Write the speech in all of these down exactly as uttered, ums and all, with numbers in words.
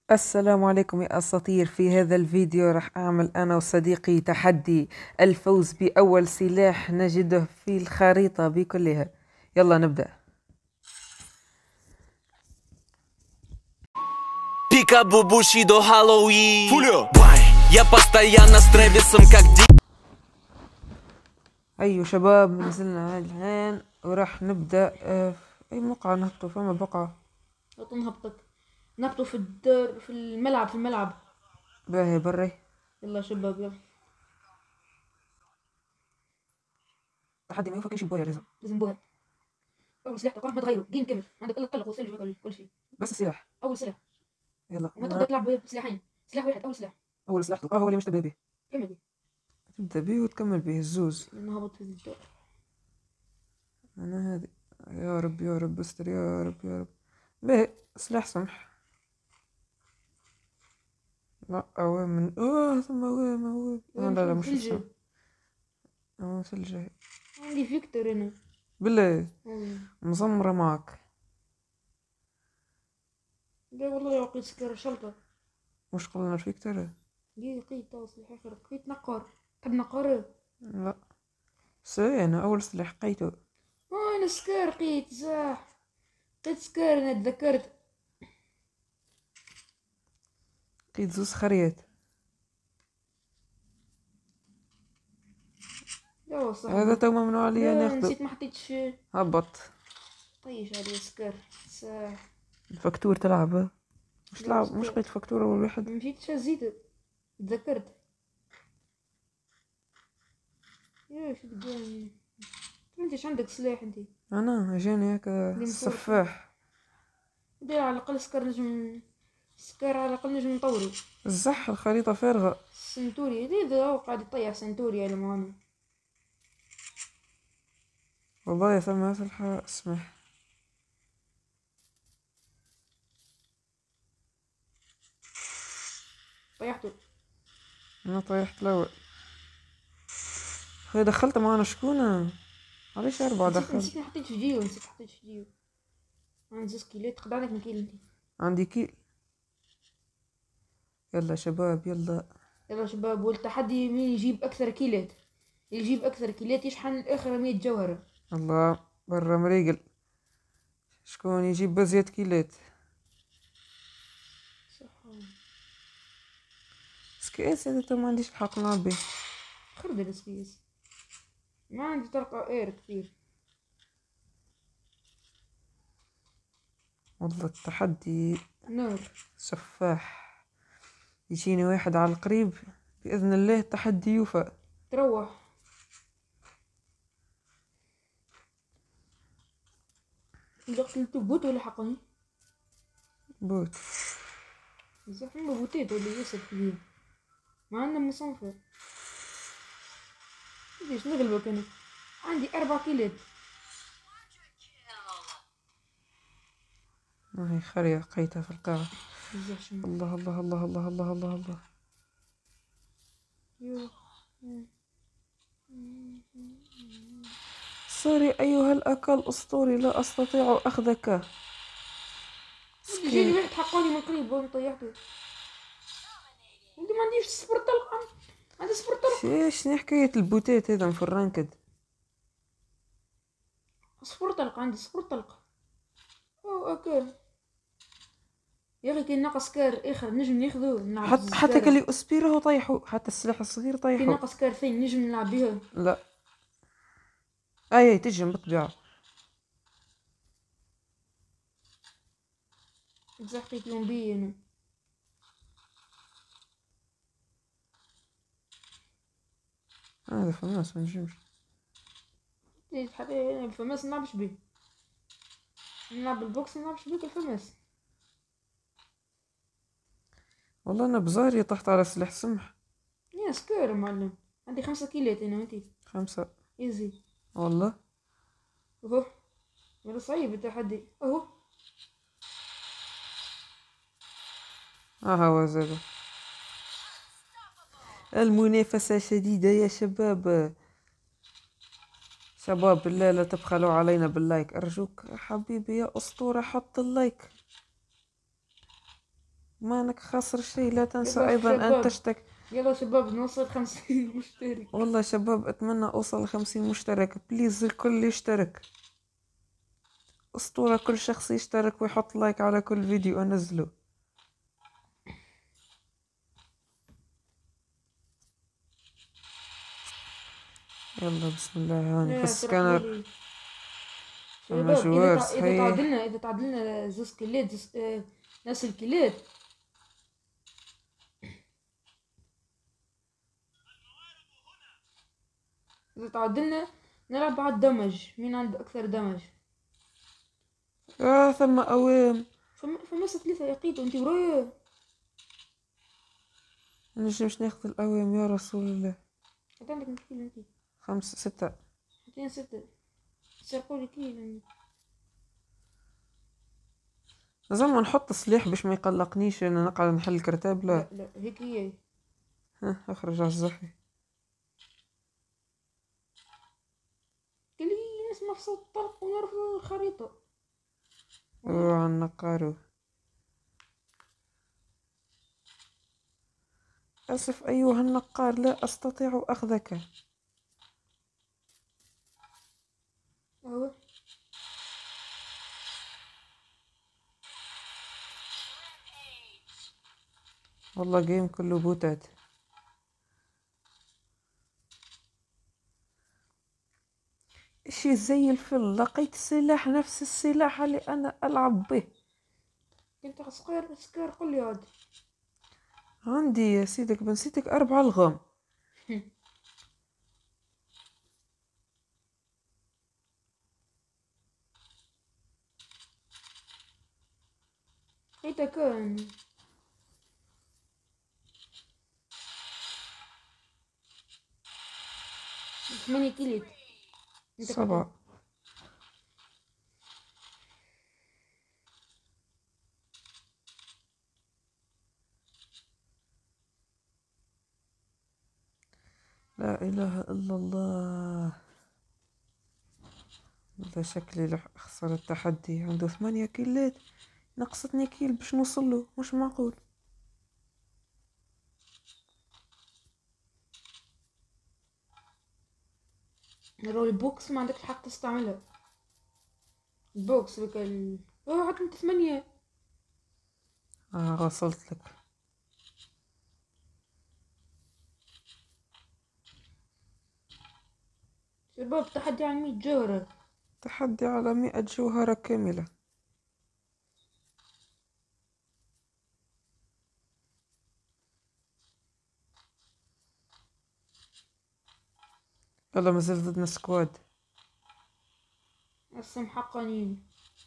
السلام عليكم يا أساطير. في هذا الفيديو راح أعمل أنا وصديقي تحدي الفوز بأول سلاح نجده في الخريطة بكلها. يلا نبدأ. Пика бубуши до Хэллоуин. Фулио. Я постоянно с Трэвисом как ди. أيوة شباب، نزلنا الآن وراح نبدأ. آه، في أي موقع نهبطوا؟ فما بقعة نهبطك نهبطوا في الدار في الملعب في الملعب. باهي بري. يلا شباب يلا. تحدي ما ينفع شي بويا، لازم لازم بوها. اول سلاح تلقاه ما تغيره جيم كامل، عندك الا الطلق والثلج وكل كل شيء. بس السلاح. اول سلاح يلا وما أنا تقدر تلعب بسلاحين، سلاح واحد. اول سلاح أول سلاح تلقاه هو اللي مش تبدأ به. كمل بيه. تبدأ به وتكمل به الزوز. نهبط في الدار. أنا هذه. يا رب يا رب استر، يا رب يا رب. باهي سلاح سمح. لا أوامن. أوه ثم أوامن أوامن. آه لا لا مش ثلج. السلاح. أوه ثلج. عندي فيكتور انا. بالله والله. مزمرة معك. لا والله لقيت سكر شلطة. وش قلنا فيك ترى؟ دي لقيت تو سلاح اخر، لقيت نقار. تحب نقار؟ لا سي أنا أول سلاح لقيته. اه انا سكر لقيت زاح. لقيت سكر انا تذكرت. لقيت زوز خريات. يا صاحبي هذا تو ممنوع عليا لا ناخده. نسيت ما حطيتش. هبط. طيش عليه سكر صح. الفاكتور تلعب؟ مش لا تلعب؟ مش سكر. لقيت فاكتور أول واحد. مشيت شزيت تذكرت. يا شو قدامي انت؟ ايش عندك سلاح انت؟ أنا جاني هكا اللي مفوت. السفاح. دير على الاقل سكر نجم. سكر على الاقل نجم نطوري. الزح الخريطة فارغة. سنتوري هذا هو قاعد يطيح سنتوري على مهمة. والله يا ثم أسلحة اسمح. طيحته. أنا طيحت الأول. خي دخلت معانا شكونة؟ علاش أربعة نسيت دخل؟ نسيت ما حطيتش جيو نسيت حطيت جيو. عندي زوز كيلات تقدر عليك من كيل انت. عندي كيل. يلا شباب يلا. يلا شباب، والتحدي مين يجيب اكثر كيلات. اللي يجيب اكثر كيلات يشحن الاخر مية جوهرة. الله برا مريقل. شكون يجيب بزيت كيلات؟ صح. سكيس هذا تو ما عنديش الحق نلعب بيه. خردل سكيس. ما عندي طلقة اير كثير. والله التحدي نار. سفاح. يجيني واحد على القريب بإذن الله التحدي يوفى. تروح. إذا قتلت بوت ولا حقني؟ بوت. بصح فما بوتات ولا ياسر كبير. ما عندنا مصنفر. ليش نغلبك أنا؟ عندي أربع كيلات. ما هي خرية لقيتها في القاعة. بزاف شنو. الله الله الله الله الله الله الله. يو. سوري أيها الأكل الأسطوري، لا أستطيع أخذك. جاني واحد حقاني من قريب وأنا طيحته. ولدي ما عنديش صفر طلقة. عندي صفر طلقة. شنو حكاية البوتات هذا في الرانكد؟ صفر طلقة عندي صفر طلقة. أوه أوكي. يا أخي كي ناقص كار آخر نجم ناخذو. حتى حتى كلي أسبيره طيحوا، حتى السلاح الصغير كي طيحوا. ناقص كار ثاني نجم نلعب بها. لا أي تجم بالطبيعة. تزحقيت يوم بي أنا. هذا فماس ما نجمش. ليش حتى الفماس نلعبش بيه. نلعب بالبوكس نلعبش بيك الفماس. والله أنا بزاري طحت على سلاح سمح. يا سكر معلم. عندي خمسة كيلات أنا وأنتي. خمسة. إيزي. والله أهو. ولا صعيب التحدي أهو. ها هو زاد. المنافسة شديدة يا شباب. شباب بالله لا تبخلوا علينا باللايك أرجوك حبيبي يا أسطورة، حط اللايك. مانك خاسر شيء. لا تنسى يلا أيضا أن شباب، تشترك. يلا شباب نوصل خمسين مشترك. والله شباب أتمنى أوصل لخمسين مشترك، بليز الكل يشترك. أسطورة، كل شخص يشترك ويحط لايك على كل فيديو أنزله. يلا بسم الله. هاني لا في السكانر. ترقبولي أما شباب. اذا تع... جوار اذا صحيح. تعادلنا اذا تعادلنا زوز كيلات زوز... آه... نفس الكيلات. اذا تعادلنا نلعب على الدمج، مين عنده اكثر دمج. آه ثم أوام. فم... فمسا ثلاثة يقيت وانتي ورايا. منجمش ناخذ الأوام يا رسول الله. حتى عندك مشكلة انتي. خمسة ستة. حتى ستة سرقولي كيل. لازم نحط سلاح باش ما يقلقنيش انا نقعد نحل الكرتاب. لا لا لا هيك هي. ها اخرج على الزحي. قال لي نسمع في صوت الطلق ونعرف الخريطة. اوه النقارو. اسف ايها النقار، لا استطيع اخذك. اهو والله جيم كله بوتات. اشي زي الفل، لقيت سلاح نفس السلاح اللي انا العب به. كنت سكر سكر قل لي عاد. عندي يا سيدك بنسيتك اربعة الغام. هيتا كان ثمانية كيلت. انت سبعة. لا اله الا الله. هذا شكلي رح اخسر التحدي. عنده ثمانية كيلات، نقصتني كيل باش نوصله، مش معقول. رول البوكس ما عندكش حق تستعملها. البوكس بك ال اه حتى انت ثمانية. اه وصلت لك. شباب تحدي عن مية جوهرة. تحدي على مئة جوهرة كاملة. يلا مازال ضدنا سكواد. هسه محقنين.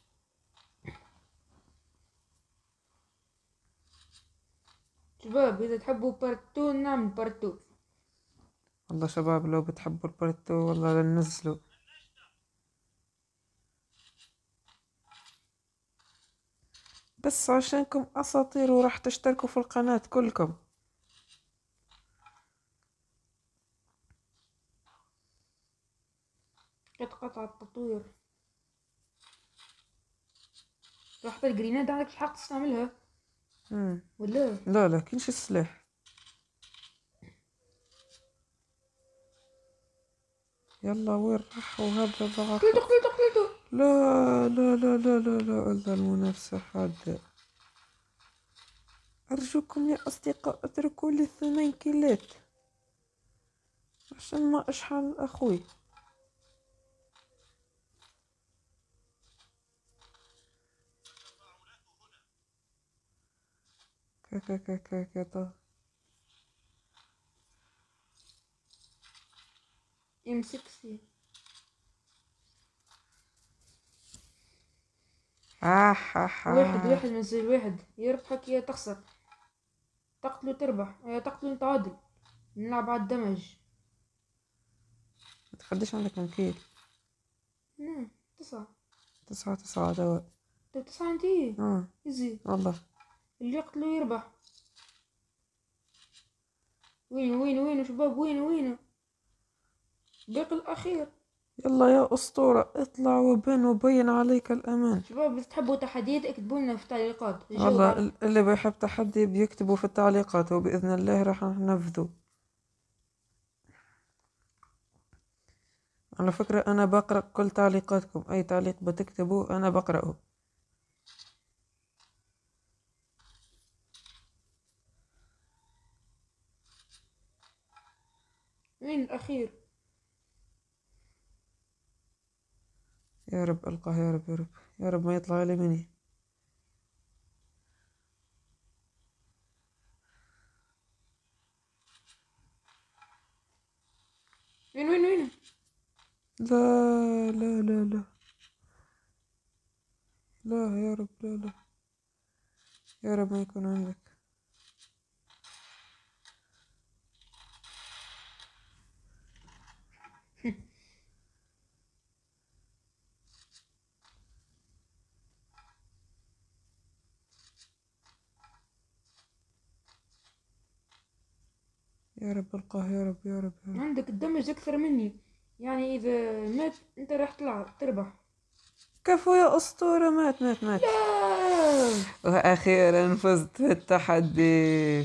شباب اذا تحبوا بارتو نعمل بارتو. والله شباب لو بتحبوا البارتو والله لننزلوا. بس عشانكم اساطير وراح تشتركوا في القناة كلكم. قد قطع التطوير. راح الجريناد عندك حق تستعملها مم. ولا لا لا كاينش السلاح. يلا وين راح وهذا ضغط. قتلته قتلته قتلته. لا لا لا لا لا لا إلا المنافسة حادة. أرجوكم يا أصدقاء اتركوا لي الثمان كيلات عشان ما أشحن أخوي. كاكا كاكا كاكا. ام ستين. آه ها ها. واحد واحد منزل واحد، يربحك يا تخسر. تقتلوا تربح يا تقتلوا نتعادل. نلعب على الدمج. متخدش عندك من كيل. نعم تسعة. تسعة تسعة دواء. طيب تسعة انتي. اه ايزي. والله. اللي يقتلوا يربح. وين وين وين شباب وين وين باقي الأخير. يلا يا أسطورة اطلع وبين وبين عليك الأمان. شباب إذا تحبوا تحديات اكتبوا لنا في التعليقات. نجاوب والله على- ال- اللي بيحب تحدي بيكتبوا في التعليقات وبإذن الله راح ننفذه. على فكرة أنا بقرأ كل تعليقاتكم، أي تعليق بتكتبوه أنا بقرأه. مين الأخير؟ يا رب ألقاه، يا رب يا رب يا رب ما يطلع لي مني. وين وين وين؟ لا لا لا لا لا يا رب، لا لا يا رب ما يكون عندك. يا رب ألقاه، يا رب يا رب يا رب. عندك الدمج أكثر مني، يعني إذا مات أنت راح تلعب تربح. كفو يا أسطورة، مات مات مات. لا وأخيرا فزت في التحدي.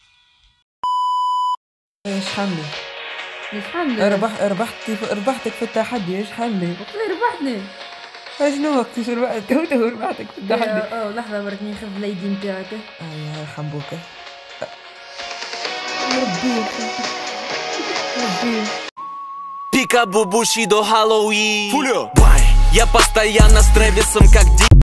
ايش حملي؟ مش حملة. ربح ربحتي ربحتك في التحدي، ايش حملي؟ وقت ربحتني. شنو وقت شو ربحت؟ تو تو ربحتك في التحدي. اه لحظة برك ناخذ الايدي نتاعك. آه يا حبوكة. ربي ربي. Пика Бубуши до Хэллоуин. Я постоянно с Трэвисом как Ди.